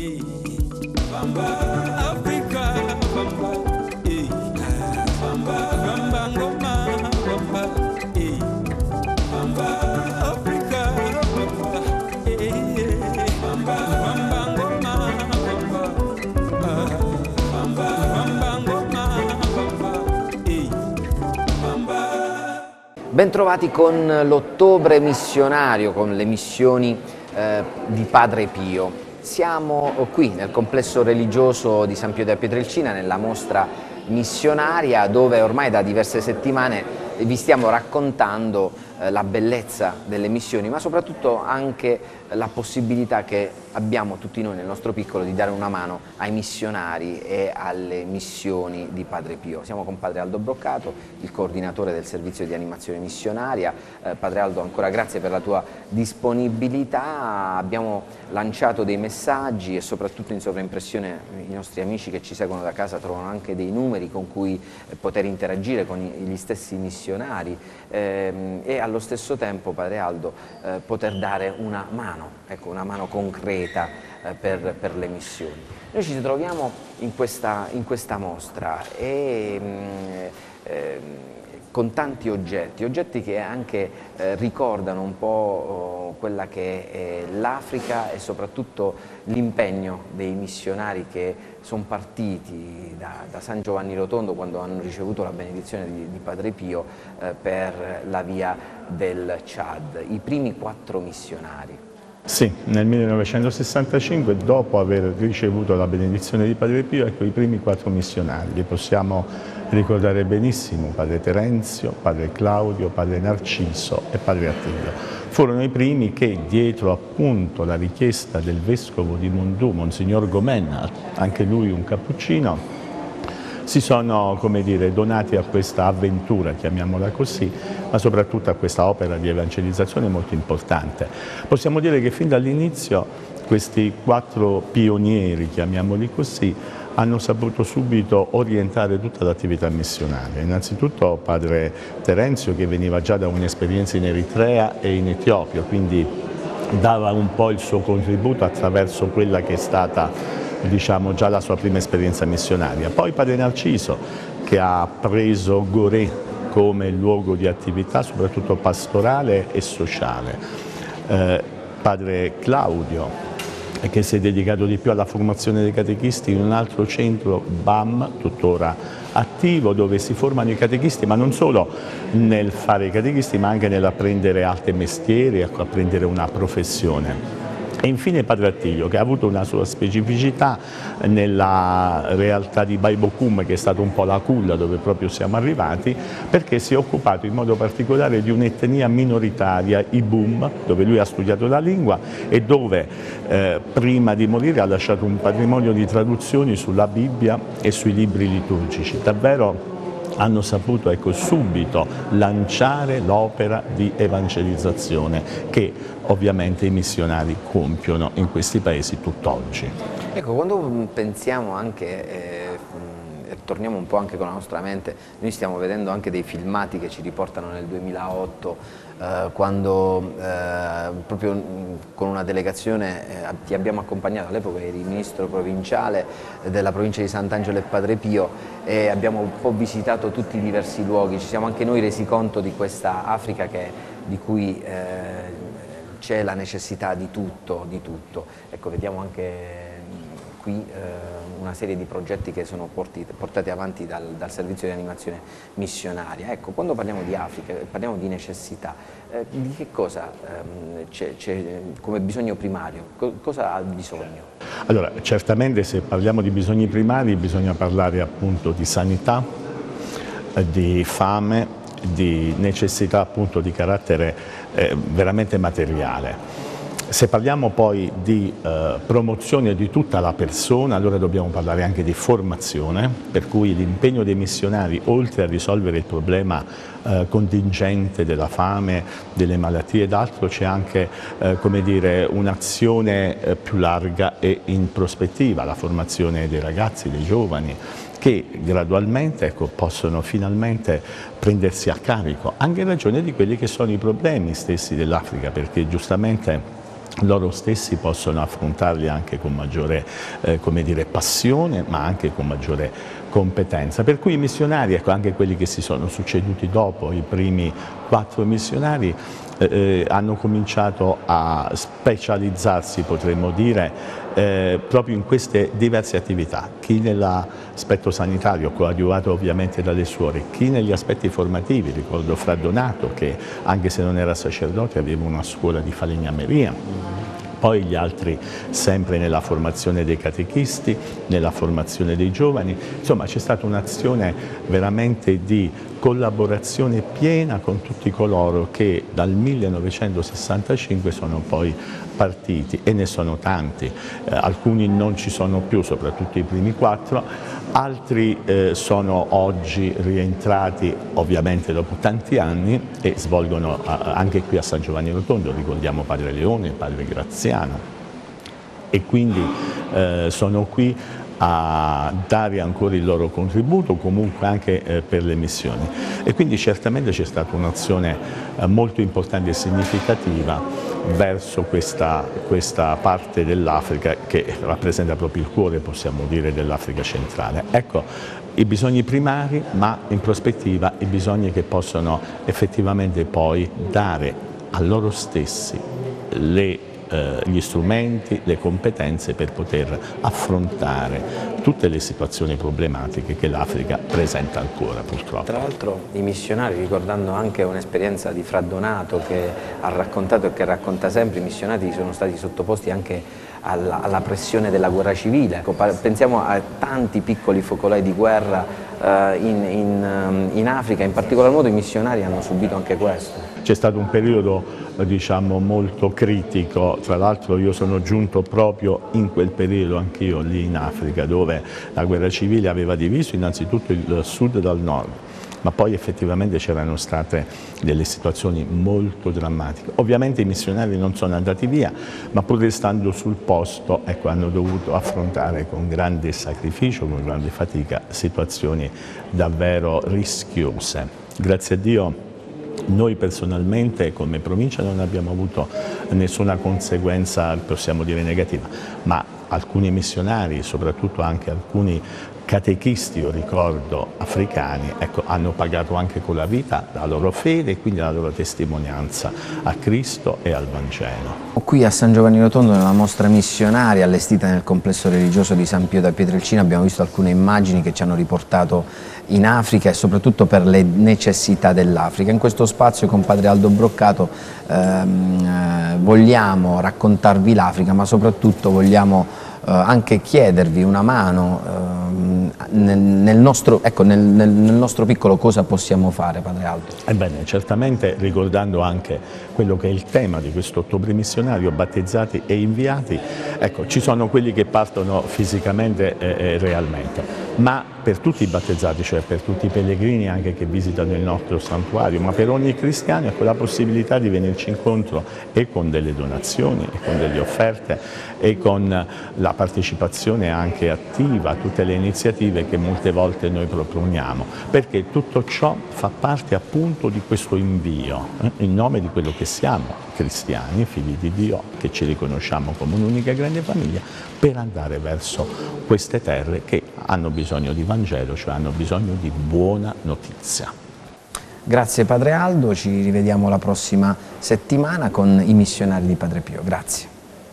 Bentrovati con l'ottobre missionario, con le missioni di Padre Pio. Siamo qui nel complesso religioso di San Pio della Pietrelcina, nella mostra missionaria, dove ormai da diverse settimane vi stiamo raccontando la bellezza delle missioni, ma soprattutto anche la possibilità che abbiamo tutti noi nel nostro piccolo di dare una mano ai missionari e alle missioni di Padre Pio. Siamo con Padre Aldo Broccato, il coordinatore del servizio di animazione missionaria. Padre Aldo, ancora grazie per la tua disponibilità. Abbiamo lanciato dei messaggi e soprattutto in sovraimpressione i nostri amici che ci seguono da casa trovano anche dei numeri con cui poter interagire con gli stessi missionari e allo stesso tempo, Padre Aldo, poter dare una mano, ecco, una mano concreta per le missioni. Noi ci troviamo in questa mostra e con tanti oggetti che anche ricordano un po' quella che è l'Africa e soprattutto l'impegno dei missionari che sono partiti da San Giovanni Rotondo quando hanno ricevuto la benedizione di Padre Pio per la via del Chad, i primi 4 missionari. Sì, nel 1965, dopo aver ricevuto la benedizione di Padre Pio, ecco i primi 4 missionari, li possiamo ricordare benissimo: Padre Terenzio, Padre Claudio, Padre Narciso e Padre Attilio. Furono i primi che, dietro appunto la richiesta del vescovo di Mondù, Monsignor Gomen, anche lui un cappuccino, si sono, come dire, donati a questa avventura, chiamiamola così, ma soprattutto a questa opera di evangelizzazione molto importante. Possiamo dire che fin dall'inizio questi 4 pionieri, chiamiamoli così, hanno saputo subito orientare tutta l'attività missionaria. Innanzitutto Padre Terenzio, che veniva già da un'esperienza in Eritrea e in Etiopia, quindi dava un po' il suo contributo attraverso quella che è stata, diciamo, già la sua prima esperienza missionaria. Poi Padre Narciso, che ha preso Gorée come luogo di attività soprattutto pastorale e sociale. Padre Claudio, che si è dedicato di più alla formazione dei catechisti in un altro centro, BAM, tuttora attivo, dove si formano i catechisti, ma non solo nel fare i catechisti, ma anche nell'apprendere altri mestieri, apprendere una professione. E infine Padre Attilio, che ha avuto una sua specificità nella realtà di Baibokum, che è stata un po' la culla dove proprio siamo arrivati, perché si è occupato in modo particolare di un'etnia minoritaria, i Bum, dove lui ha studiato la lingua e dove prima di morire ha lasciato un patrimonio di traduzioni sulla Bibbia e sui libri liturgici. Davvero hanno saputo, ecco, subito lanciare l'opera di evangelizzazione che ovviamente i missionari compiono in questi paesi tutt'oggi. Ecco, quando pensiamo anche, torniamo un po' anche con la nostra mente, noi stiamo vedendo anche dei filmati che ci riportano nel 2008, quando proprio con una delegazione ti abbiamo accompagnato, all'epoca eri ministro provinciale della provincia di Sant'Angelo e Padre Pio, e abbiamo un po' visitato tutti i diversi luoghi, ci siamo anche noi resi conto di questa Africa di cui c'è la necessità di tutto. Ecco, vediamo anche qui una serie di progetti che sono portati avanti dal servizio di animazione missionaria. Ecco, quando parliamo di Africa, parliamo di necessità, di che cosa c'è come bisogno primario? Cosa ha bisogno? Allora, certamente se parliamo di bisogni primari bisogna parlare appunto di sanità, di fame, di necessità appunto di carattere veramente materiale. Se parliamo poi di promozione di tutta la persona, allora dobbiamo parlare anche di formazione, per cui l'impegno dei missionari, oltre a risolvere il problema contingente della fame, delle malattie ed altro, c'è anche come dire, un'azione più larga e in prospettiva, la formazione dei ragazzi, dei giovani, che gradualmente, ecco, possono finalmente prendersi a carico, anche in ragione di quelli che sono i problemi stessi dell'Africa, perché giustamente loro stessi possono affrontarli anche con maggiore come dire, passione, ma anche con maggiore competenza. Per cui i missionari, ecco, anche quelli che si sono succeduti dopo, i primi 4 missionari, hanno cominciato a specializzarsi, potremmo dire, proprio in queste diverse attività. Chi nell'aspetto sanitario, coadiuvato ovviamente dalle suore, chi negli aspetti formativi, ricordo Fra Donato che anche se non era sacerdote aveva una scuola di falegnameria, poi gli altri sempre nella formazione dei catechisti, nella formazione dei giovani. Insomma, c'è stata un'azione veramente di collaborazione piena con tutti coloro che dal 1965 sono poi partiti, e ne sono tanti. Alcuni non ci sono più, soprattutto i primi 4, altri sono oggi rientrati ovviamente dopo tanti anni e svolgono anche qui a San Giovanni Rotondo, ricordiamo Padre Leone, Padre Graziano, e quindi sono qui a dare ancora il loro contributo, comunque anche per le missioni. E quindi certamente c'è stata un'azione molto importante e significativa verso questa parte dell'Africa che rappresenta proprio il cuore, possiamo dire, dell'Africa centrale. Ecco, i bisogni primari, ma in prospettiva i bisogni che possono effettivamente poi dare a loro stessi gli strumenti, le competenze per poter affrontare tutte le situazioni problematiche che l'Africa presenta ancora, purtroppo. Tra l'altro i missionari, ricordando anche un'esperienza di Fra Donato che ha raccontato e che racconta sempre, i missionari sono stati sottoposti anche alla pressione della guerra civile. Pensiamo a tanti piccoli focolai di guerra in Africa, in particolar modo i missionari hanno subito anche questo. C'è stato un periodo, diciamo, molto critico, tra l'altro io sono giunto proprio in quel periodo anch'io lì in Africa, dove la guerra civile aveva diviso innanzitutto il sud dal nord, ma poi effettivamente c'erano state delle situazioni molto drammatiche. Ovviamente i missionari non sono andati via, ma pur restando sul posto, ecco, hanno dovuto affrontare con grande sacrificio, con grande fatica, situazioni davvero rischiose. Grazie a Dio noi personalmente come provincia non abbiamo avuto nessuna conseguenza, possiamo dire, negativa, ma alcuni missionari, soprattutto anche alcuni catechisti, io ricordo, africani, ecco, hanno pagato anche con la vita la loro fede e quindi la loro testimonianza a Cristo e al Vangelo. Qui a San Giovanni Rotondo, nella mostra missionaria allestita nel complesso religioso di San Pio da Pietrelcina, abbiamo visto alcune immagini che ci hanno riportato in Africa e soprattutto per le necessità dell'Africa. In questo spazio con Padre Aldo Broccato vogliamo raccontarvi l'Africa, ma soprattutto vogliamo anche chiedervi una mano nel nostro piccolo cosa possiamo fare, Padre Aldo? Ebbene, certamente ricordando anche quello che è il tema di questo ottobre missionario, battezzati e inviati, ecco, ci sono quelli che partono fisicamente e realmente, ma per tutti i battezzati, cioè per tutti i pellegrini anche che visitano il nostro santuario, ma per ogni cristiano, ecco, la possibilità di venirci incontro e con delle donazioni e con delle offerte e con la partecipazione anche attiva a tutte le iniziative che molte volte noi proponiamo, perché tutto ciò fa parte appunto di questo invio, in nome di quello che siamo, cristiani, figli di Dio, che ci riconosciamo come un'unica grande famiglia, per andare verso queste terre che hanno bisogno di Vangelo, cioè hanno bisogno di buona notizia. Grazie Padre Aldo, ci rivediamo la prossima settimana con i missionari di Padre Pio. Grazie.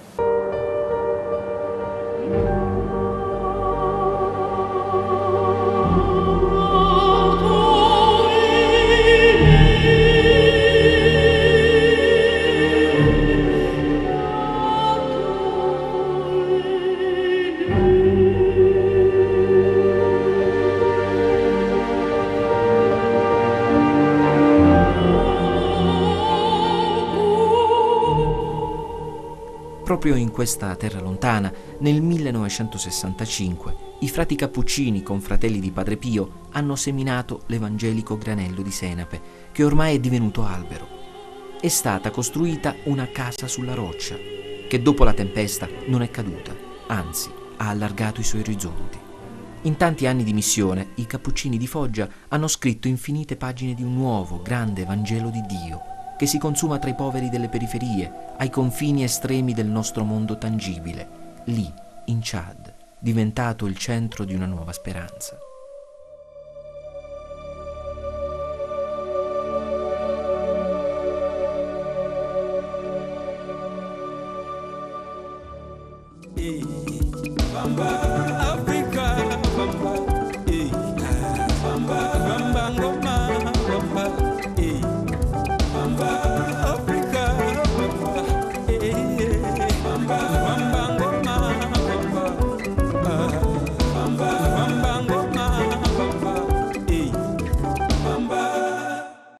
Proprio in questa terra lontana, nel 1965, i frati cappuccini, confratelli di Padre Pio, hanno seminato l'evangelico granello di senape, che ormai è divenuto albero. È stata costruita una casa sulla roccia, che dopo la tempesta non è caduta, anzi ha allargato i suoi orizzonti. In tanti anni di missione, i cappuccini di Foggia hanno scritto infinite pagine di un nuovo, grande Vangelo di Dio, che si consuma tra i poveri delle periferie, ai confini estremi del nostro mondo tangibile, lì, in Chad, diventato il centro di una nuova speranza. Bamba.